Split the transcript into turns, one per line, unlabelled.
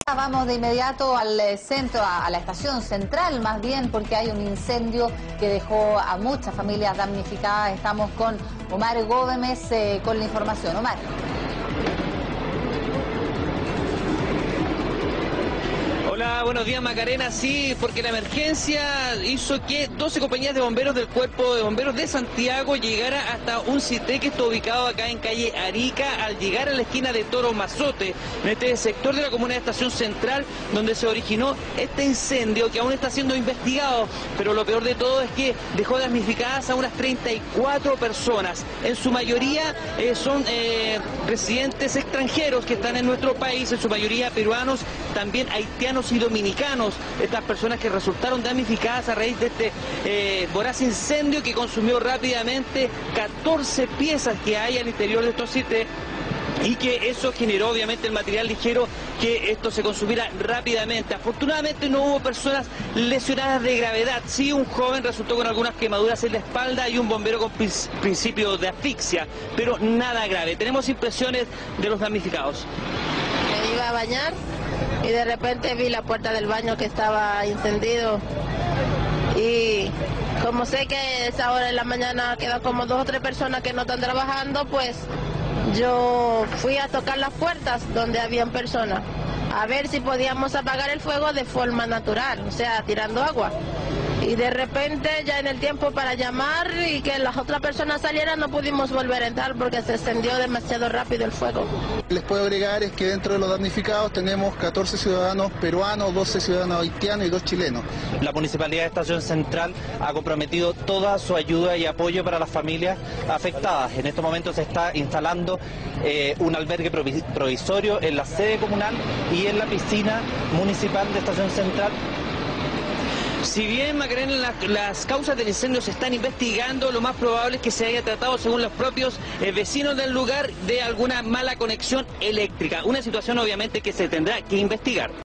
Vamos de inmediato al centro, a la estación central más bien, porque hay un incendio que dejó a muchas familias damnificadas. Estamos con Omar Gómez con la información. Omar.
Hola, buenos días Macarena. Sí, porque la emergencia hizo que 12 compañías de bomberos del Cuerpo de Bomberos de Santiago llegara hasta un CITEC que está ubicado acá en calle Arica, al llegar a la esquina de Toro Mazote, en este sector de la comuna de Estación Central, donde se originó este incendio que aún está siendo investigado, pero lo peor de todo es que dejó damnificadas a unas 34 personas. En su mayoría son residentes extranjeros que están en nuestro país, en su mayoría peruanos, también haitianos y dominicanos, estas personas que resultaron damnificadas a raíz de este voraz incendio que consumió rápidamente 14 piezas que hay al interior de estos sitios, y que eso generó obviamente el material ligero, que esto se consumiera rápidamente. Afortunadamente no hubo personas lesionadas de gravedad. Sí, un joven resultó con algunas quemaduras en la espalda y un bombero con principio de asfixia, pero nada grave. Tenemos impresiones de los damnificados.
Me iba a bañar y de repente vi la puerta del baño que estaba encendido, y como sé que a esa hora de la mañana quedan como 2 o 3 personas que no están trabajando, pues yo fui a tocar las puertas donde habían personas, a ver si podíamos apagar el fuego de forma natural, o sea, tirando agua. Y de repente, ya en el tiempo para llamar y que las otras personas salieran, no pudimos volver a entrar porque se extendió demasiado rápido el fuego.
Les puedo agregar es que dentro de los damnificados tenemos 14 ciudadanos peruanos, 12 ciudadanos haitianos y 2 chilenos.
La Municipalidad de Estación Central ha comprometido toda su ayuda y apoyo para las familias afectadas. En estos momentos se está instalando un albergue provisorio en la sede comunal y en la piscina municipal de Estación Central.
Si bien, Macarena, las causas del incendio se están investigando, lo más probable es que se haya tratado, según los propios vecinos del lugar, de alguna mala conexión eléctrica. Una situación obviamente que se tendrá que investigar.